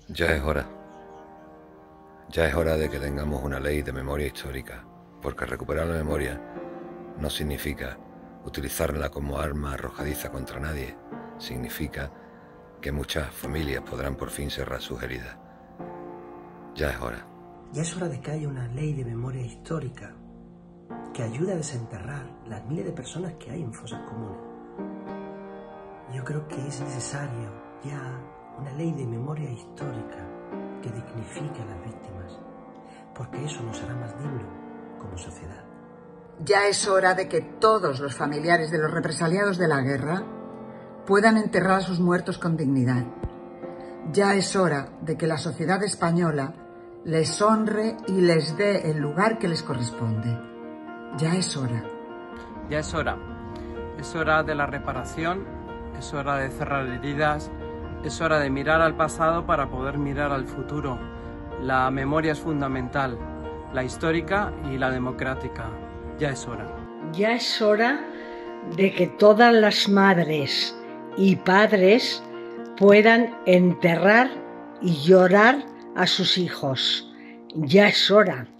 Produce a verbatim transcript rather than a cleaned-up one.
Ya es hora. Ya es hora de que tengamos una ley de memoria histórica, porque recuperar la memoria no significa utilizarla como arma arrojadiza contra nadie. Significa que muchas familias podrán por fin cerrar sus heridas. Ya es hora. Ya es hora de que haya una ley de memoria histórica que ayude a desenterrar las miles de personas que hay en fosas comunes. Yo creo que es necesario ya una ley de memoria histórica que dignifique a las víctimas, porque eso nos hará más dignos como sociedad. Ya es hora de que todos los familiares de los represaliados de la guerra puedan enterrar a sus muertos con dignidad. Ya es hora de que la sociedad española les honre y les dé el lugar que les corresponde. Ya es hora. Ya es hora. Es hora de la reparación, es hora de cerrar heridas, es hora de mirar al pasado para poder mirar al futuro. La memoria es fundamental, la histórica y la democrática. Ya es hora. Ya es hora de que todas las madres y padres puedan enterrar y llorar a sus hijos. Ya es hora.